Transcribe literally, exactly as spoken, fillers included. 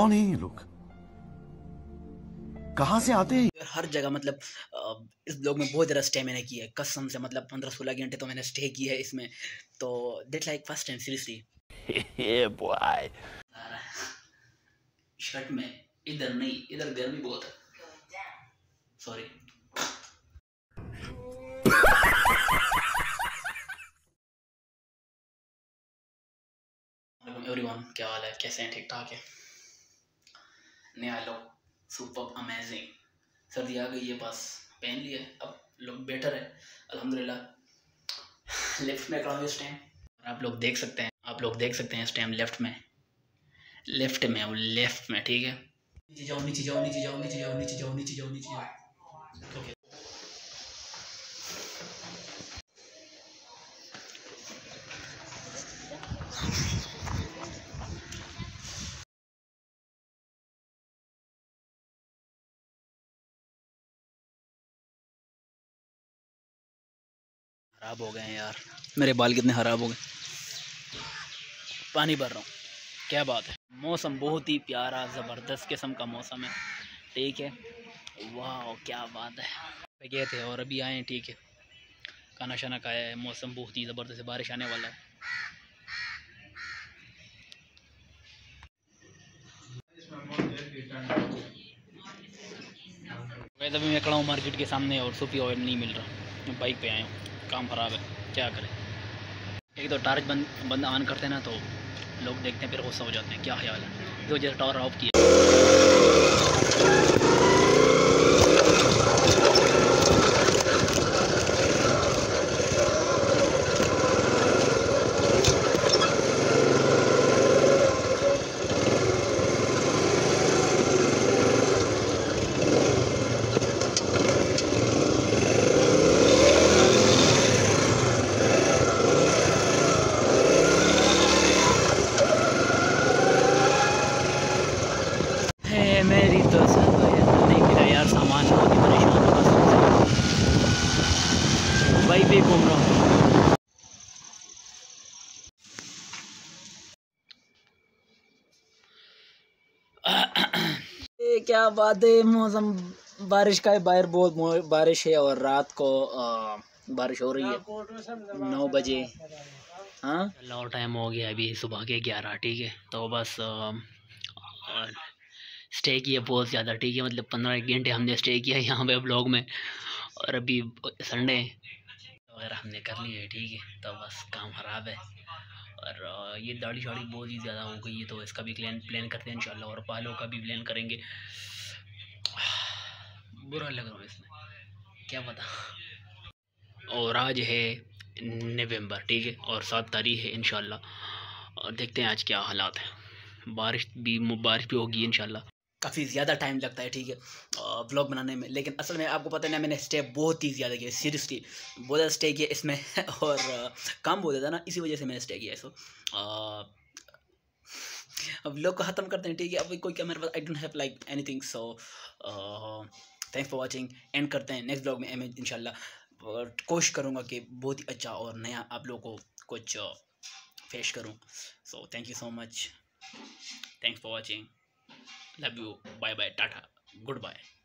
कौन है ये लोग, कहाँ से आते हैं? हर जगह मतलब इस ब्लॉग में बहुत ज़्यादा स्टे मैंने किया है कसम से, मतलब पंद्रह सोलह घंटे तो मैंने स्टे किया है इसमें, तो that like first time seriously. Boy shirt में इधर नहीं, इधर गर्मी बहुत है, सॉरी। एवरीवन, क्या हाल है, कैसे हैं, ठीक ठाक है? नया लुक सुपर अमेजिंग, सर्दी आ गई है, बस पहन लिया, अब लुक बेटर है अल्हम्दुलिल्लाह। लेफ्ट में खड़ा हूँ इस टाइम, आप लोग देख सकते हैं, आप लोग देख सकते हैं इस टाइम लेफ्ट में, लेफ्ट में वो लेफ्ट में, ठीक है। नीचे जाओ नीचे जाओ नीचे जाओ नीचे जाओ नीचे जाओ नीचे जाओ नीचे जाओ, ओके। खराब हो गए हैं यार, मेरे बाल कितने खराब हो गए, पानी भर रहा हूँ, क्या बात है। मौसम बहुत ही प्यारा ज़बरदस्त किस्म का मौसम है, ठीक है, वाह क्या बात है। गए थे और अभी आए हैं, ठीक है, खाना शाना खाया है, मौसम बहुत ही ज़बरदस्त है, बारिश आने वाला है। वैसे अभी मैं खड़ा हूँ मार्केट के सामने और सूफी ऑयल नहीं मिल रहा, मैं बाइक पे आया हूँ, काम ख़राब है, क्या करें। एक तो टार्च बंद बंद ऑन करते हैं ना तो लोग देखते हैं, फिर गुस्सा हो जाते हैं, क्या ख्याल है, इस वजह से टावर ऑफ किया। मेरी तो सब नहीं मिला यार, सामान बहुत ही परेशान होगा, बाइक पे घूम रहा हूँ। क्या बात है, मौसम बारिश का है, बाहर बहुत बारिश है और रात को आ, बारिश हो रही है नौ बजे। हाँ और टाइम हो गया अभी सुबह के ग्यारह, ठीक है, तो बस आ, स्टे किया बहुत ज़्यादा, ठीक है, मतलब पंद्रह घंटे हमने स्टे किया यहाँ पे ब्लॉग में, और अभी संडे वगैरह हमने कर लिया है, ठीक है, तो बस काम ख़राब है, और ये दाढ़ी शाड़ी बहुत ही ज़्यादा हो गई है, तो इसका भी प्लान प्लान करते हैं इंशाल्लाह, और बालों का भी प्लान करेंगे। बुरा लग रहा है इसमें, क्या पता। और आज है नवंबर, ठीक है, और सात तारीख है इंशाल्लाह, और देखते हैं आज क्या हालात है, बारिश भी बारिश भी होगी इंशाल्लाह। काफ़ी ज़्यादा टाइम लगता है, ठीक है, व्लॉग बनाने में, लेकिन असल में आपको पता है ना, मैंने स्टे बहुत ही ज़्यादा किया, सीरियसली बहुत ज़्यादा स्टे किया इसमें और काम बहुत ज़्यादा ना, इसी वजह से मैंने स्टे किया इसको। अब व्लॉग को ख़त्म करते हैं, ठीक है, अब कोई क्या मेरे पास I don't have like anything, so thanks for watching, and करते हैं नेक्स्ट ब्लॉग में मैं इंशाल्लाह, और कोशिश करूँगा कि बहुत ही अच्छा और नया आप लोगों को कुछ पेश करूँ। So thank you so much, thanks for watching, love you, bye bye, tata, good bye.